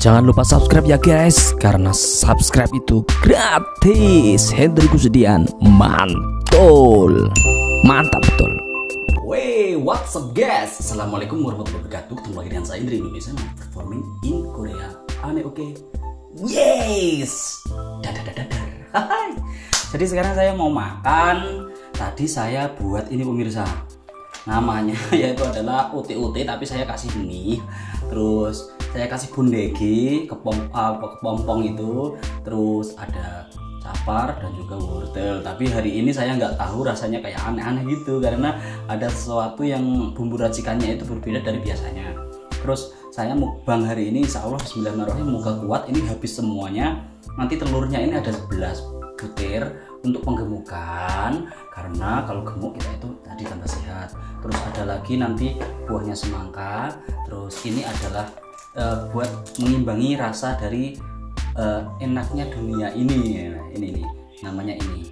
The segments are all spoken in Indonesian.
Jangan lupa subscribe ya guys, karena subscribe itu gratis. Hendri Kusedian, mantul, mantap betul. Wey, what's up guys? Assalamualaikum warahmatullahi wabarakatuh. Ketemu lagi dengan saya Indri Indonesia, performing in Korea. Aneh oke? Yes. Dadadadadar. Hai. Jadi sekarang saya mau makan. Tadi saya buat ini pemirsa. Namanya yaitu adalah ute-ute, tapi saya kasih mie. Terus saya kasih bundegi, kepompong itu. Terus ada capar dan juga wortel. Tapi hari ini saya nggak tahu, rasanya kayak aneh-aneh gitu karena ada sesuatu yang bumbu racikannya itu berbeda dari biasanya. Terus saya mukbang hari ini, insya Allah bismillahirrahmanirrahim, moga kuat. Ini habis semuanya. Nanti telurnya ini ada 11 butir untuk penggemukan, karena kalau gemuk kita itu tadi tambah sehat. Terus ada lagi nanti buahnya semangka. Terus ini adalah buat mengimbangi rasa dari enaknya dunia ini. Nah, ini nih namanya ini.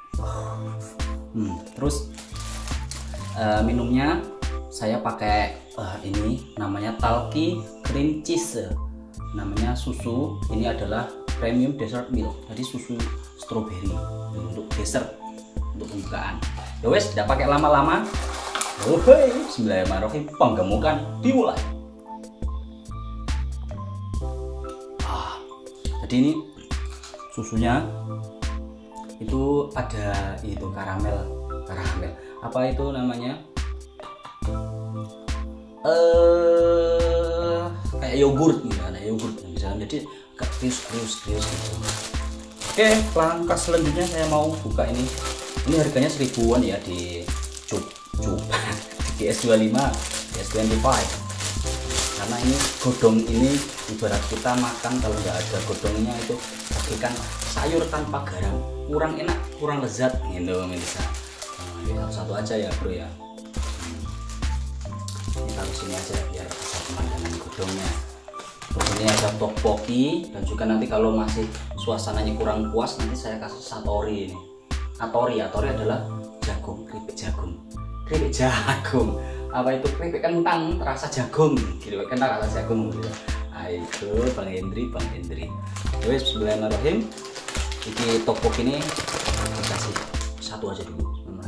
Terus minumnya saya pakai ini namanya Talki cream cheese, namanya susu. Ini adalah premium dessert milk, jadi susu strawberry untuk dessert, untuk pembukaan. Ya wes, tidak pakai lama-lama. Bismillahirrahmanirrahim, penggemukan dimulai. Jadi ini susunya itu ada itu karamel, apa itu namanya, kayak yogurt gitu, ada yogurt misalnya, jadi agak krius gitu. Oke, langkah selanjutnya saya mau buka ini harganya 1000-an ya di cup di GS25, GS25, karena ini godong ini ibarat kita makan kalau nggak ada godongnya itu bagaikan sayur tanpa garam, kurang enak, kurang lezat gitu pemirsa. Ini satu aja ya bro ya. Ini taruh sini aja biar bisa pemandangan godongnya. Terus ini ada tteokbokki, dan juga nanti kalau masih suasananya kurang puas nanti saya kasih satori ini. Atori adalah jagung, keripik jagung. Apa itu keripik kentang rasa jagung, keripik kentang rasa jagung gitu. Itu Bang Hendri. Terus bismillahirrahmanirrahim. Iki tteokbokki ini dikasih satu aja dulu.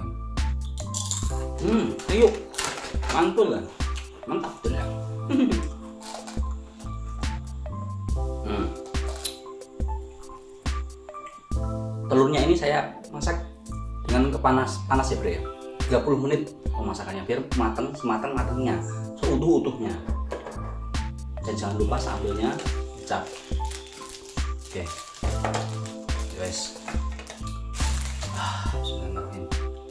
Yuk, mantul kan? Mantap tuh ya. Telurnya ini saya masak dengan panas ya bro ya, 30 menit pemasakannya biar sematang-matangnya, seutuh-utuhnya. Dan jangan lupa sambelnya dicap. Oke, guys. Bismillahirrahmanirrahim.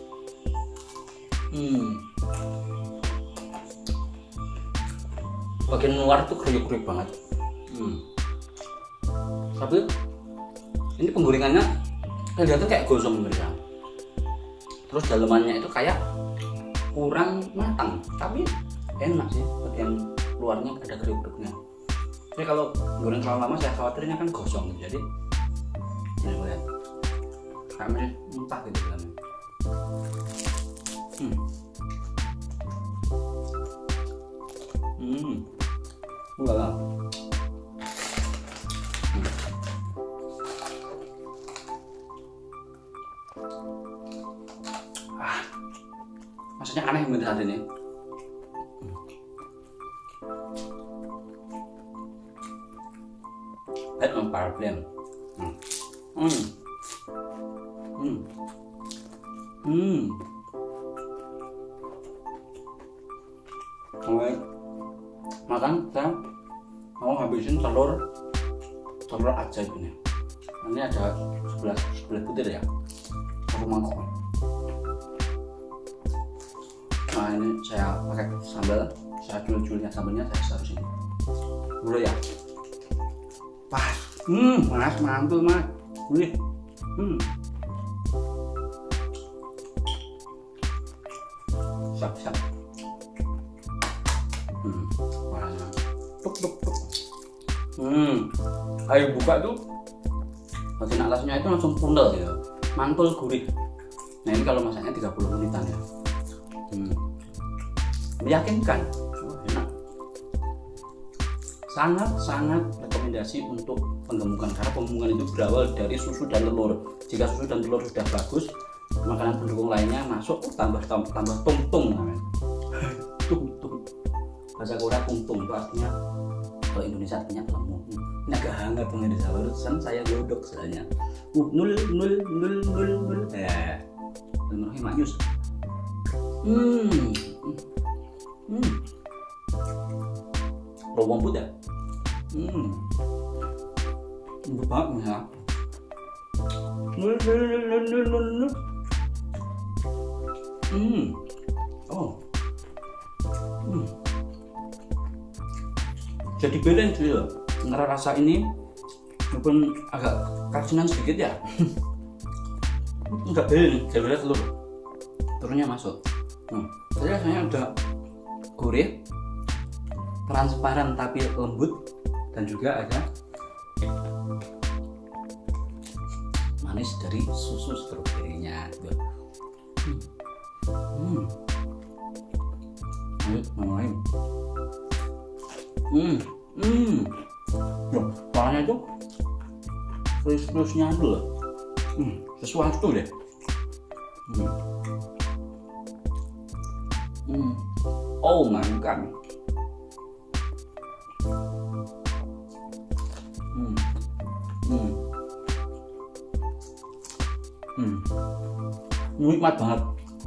Bagian luar tuh kriuk-kriuk banget. Tapi ini penggorengannya kelihatan kayak gosong mereka. Terus dalamannya itu kayak kurang matang, tapi enak sih. Bagian luarnya ada kriuk-kriuknya. Jadi kalau goreng terlalu lama saya khawatirnya kan gosong gitu. Jadi ini lihat kayak masih mentah gitu dalamnya. Ulala. Maksudnya aneh bener saat ini. Bad on problem. Oke, makan saya mau habisin telur ajaib ini. Ini ada 11 butir ya, satu mangkok. Nah ini saya pakai sambal, saya jul-julnya sambalnya saya taruh sini dulu ya. Pas, mas mantul mas, wih, siap. Warnanya, tuk. Ayo buka tuh, bagian atasnya itu langsung pundel gitu, mantul gurih. Nah ini kalau masaknya 30 menitan ya. Meyakinkan, enak, sangat rekomendasi untuk penggemukan, karena penggemukan itu berawal dari susu dan telur. Jika susu dan telur sudah bagus, makanan pendukung lainnya masuk, tambah tung-tung namanya. Tung-tung. Bahasa Korea tung-tung itu artinya, kalau Indonesia artinya lemu. Ini agak hangat pemirsa, barusan saya godok sebenarnya. 0. Ya. Benar-benar manis. Bawang putih. Lembut banget ya. Jadi beda sih ya. Rasa ini walaupun agak keracunan sedikit ya. Enggak beda, saya lihat telurnya masuk. Jadi rasanya udah gurih, transparan tapi lembut, dan juga ada manis dari susu stroberinya. Lain. Warnanya itu krispusnya dulu. Sesuatu deh. Oh my god. Nikmat banget.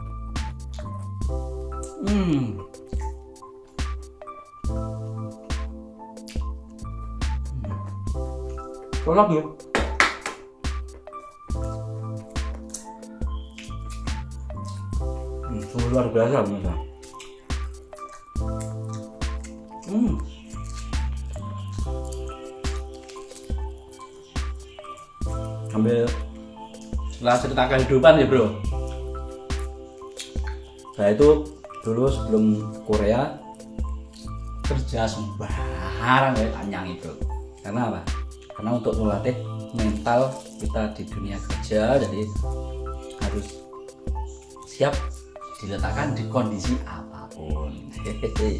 Cocok ya. Sungguh luar biasa pemirsa. Ambil setelah cerita kehidupan ya bro. Saya itu dulu sebelum Korea kerja sembarang ya tanyang itu. Karena apa? Karena untuk melatih mental kita di dunia kerja, jadi harus siap diletakkan di kondisi apapun. Hehehe.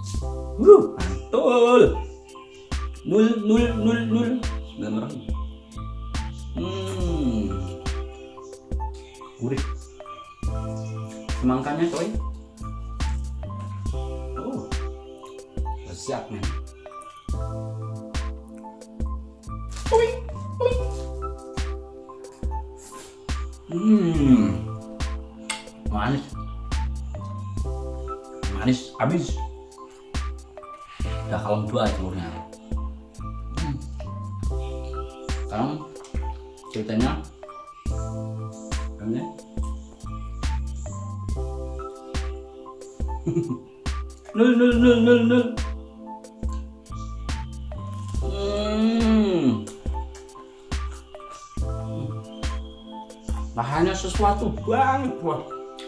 Mantul. 0. Gurih. Semangkanya coy. Siap men. Manis habis. Udah kalem dua telurnya. Sekarang ceritanya ini nol. Bahannya sesuatu banget wah.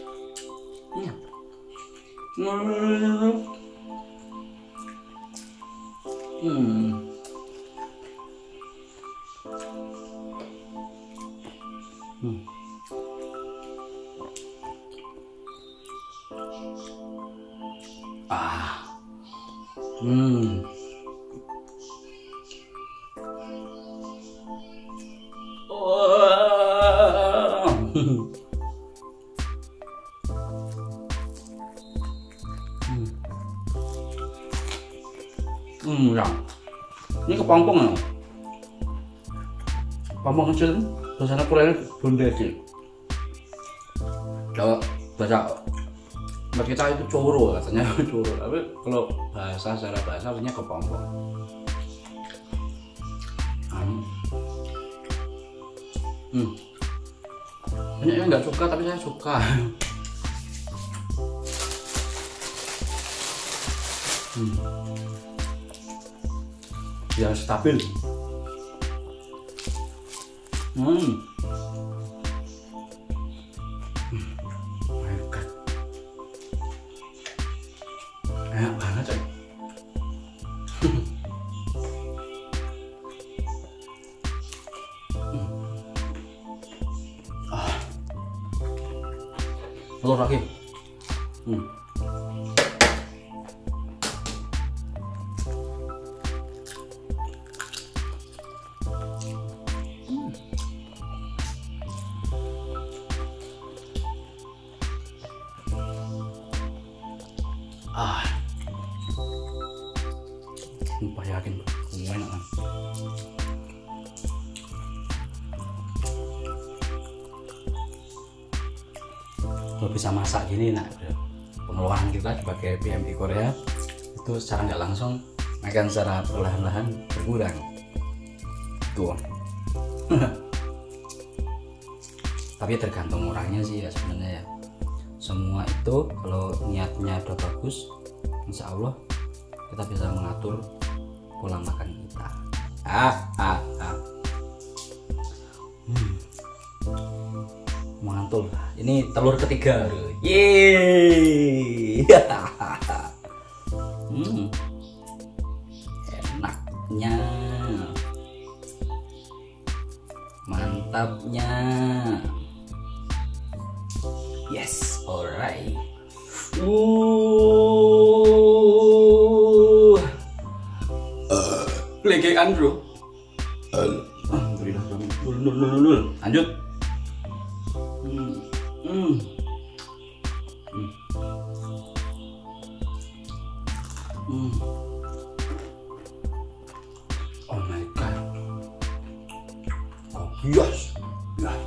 Ya. Ini kepompong ya. Kepompong kecil, bahasa Korea bondesi. Kalau bahasa kita itu coro katanya coro, tapi kalau secara bahasa artinya kepompong. Banyak yang nggak suka tapi saya suka. Biar stabil. Enak banget coy. Telur lagi. Sumpah yakin enak kan. Kalau bisa masak gini nak, pengeluaran kita sebagai PMI Korea itu secara nggak langsung akan secara perlahan-lahan berkurang tuh. Tapi tergantung orangnya sih ya sebenarnya ya. Semua itu kalau niatnya udah bagus, insya Allah kita bisa mengatur pola makan kita. Mantul. Ini telur ketiga. Yeay. Enaknya, mantapnya. Yes, alright. Legekan bro. Lanjut. Oh my god. Oh yes. Yes.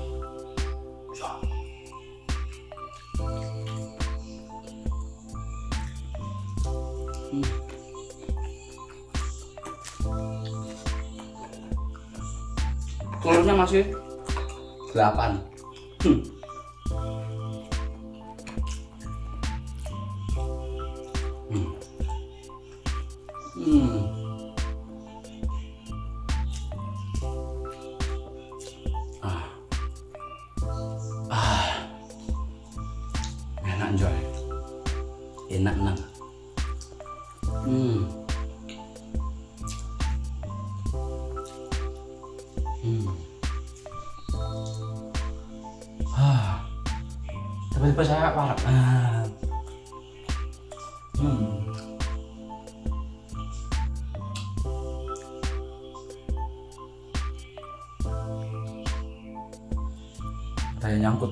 Telurnya masih 8. Enak Joy. Enak nang. Tiba-tiba saya parah. Kayak nyangkut.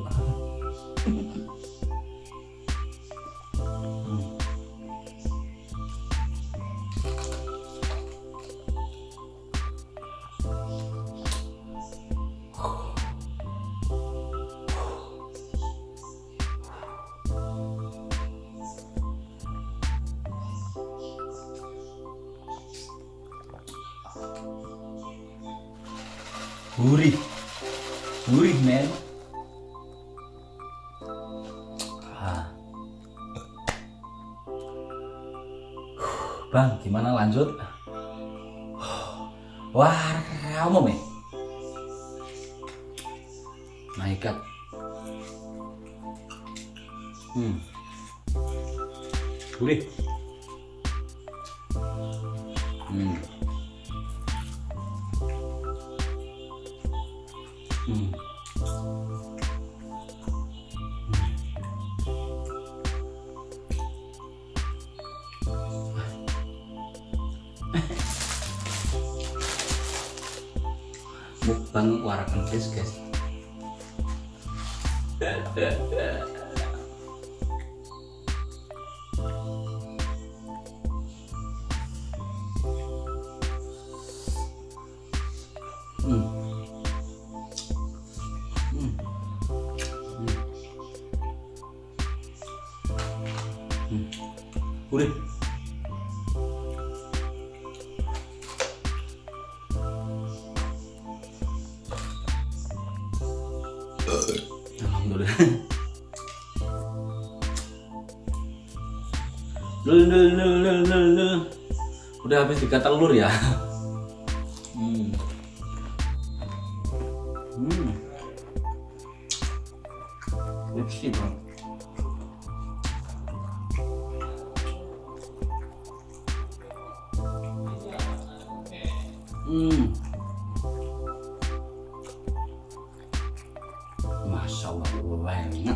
Gurih, gurih men. Bang, gimana lanjut? Wah, kamu men. My God. Gurih. Mukbang warakan guys. Gurih. Alhamdulillah. Udah habis 3 telur ya. Lipsi bro. Masya Allah banyak.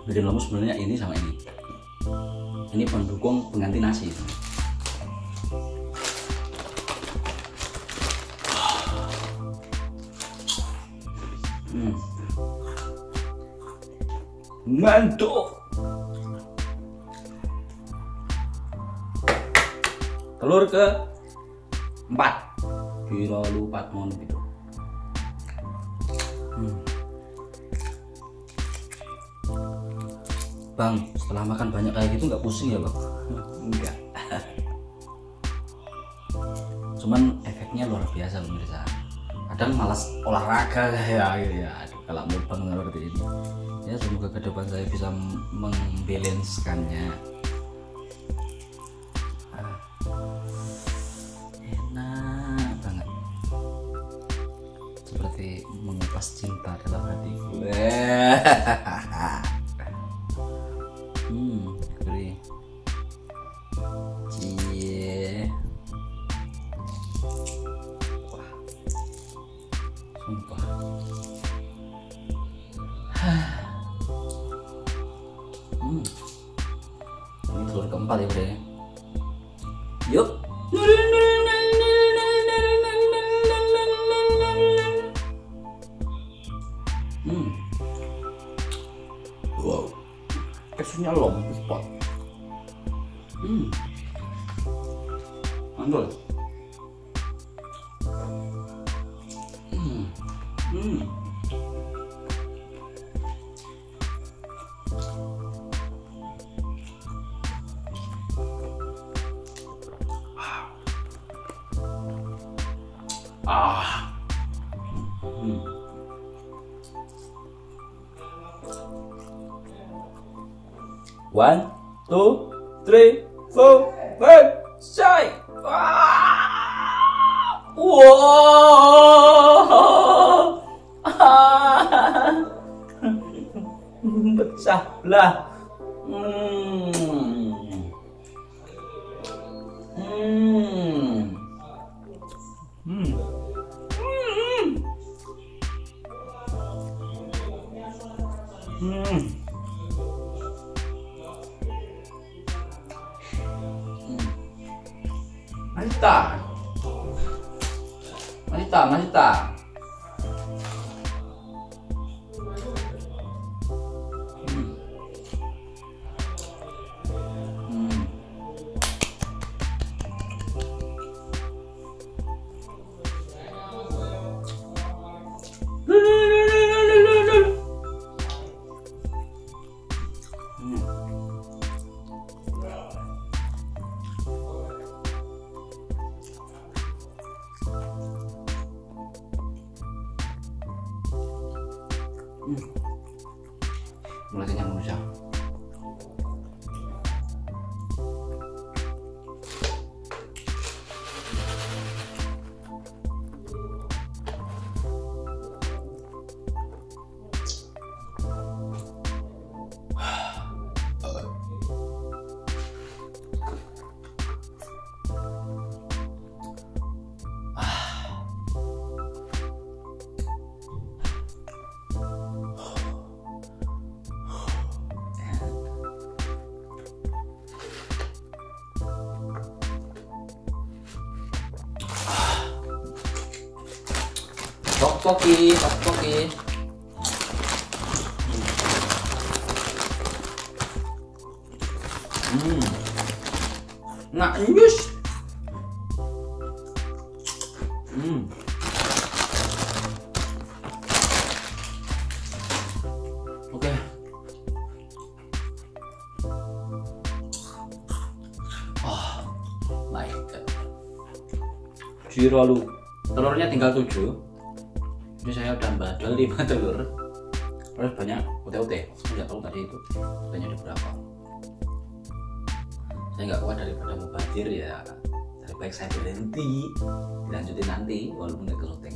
medium lembut sebenarnya ini sama ini. Ini pendukung pengganti nasi. Mantap. Telur ke 4. Kira lupa mau gitu. Bang, setelah makan banyak kayak gitu nggak pusing ya bang? Enggak. Cuman efeknya luar biasa pemirsa. Kadang malas olahraga ya gitu ya. Kalau mukbang seperti ini. Ya semoga ke depan saya bisa membalanskannya. Enak banget. Seperti mengupas cinta dalam hatiku. Gurih. Cie. Wah. Sumpah. Ini telur keempat ya bro. Yuk. Wow. Kesunya lembut pak. Mantul. One, two, three, four, five, six. Wow, pecah belah. Masih tak. Mulai kenyang pemirsa. Tteokbokki. Nggak nyus. Oke. My God. Jiralu. Telurnya tinggal 7. Jadi saya udah badal 5 telur. Terus banyak ute-ute. Nggak tahu tadi itu banyak ada berapa. Saya nggak kuat daripada mubazir ya. Lebih baik saya berhenti, dilanjutin nanti walaupun nggak ke syuting.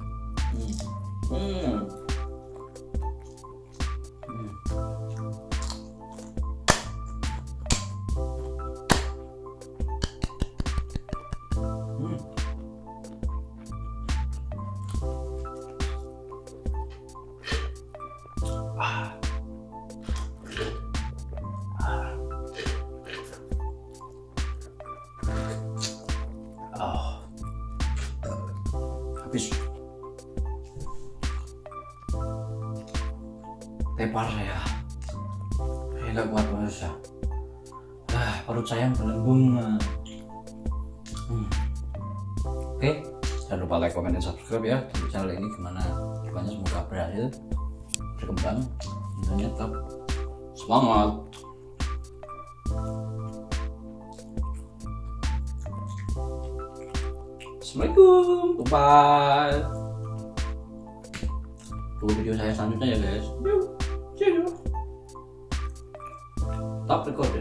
habis. Tepar saya nggak kuat pemirsa. Perut saya melembung. Oke, jangan lupa like, comment, dan subscribe ya di channel ini. Gimana semoga berhasil berkembang. Intinya tetap semangat. Assalamualaikum, bye. Tunggu video saya selanjutnya ya guys. Yuk, see you. Stop recording.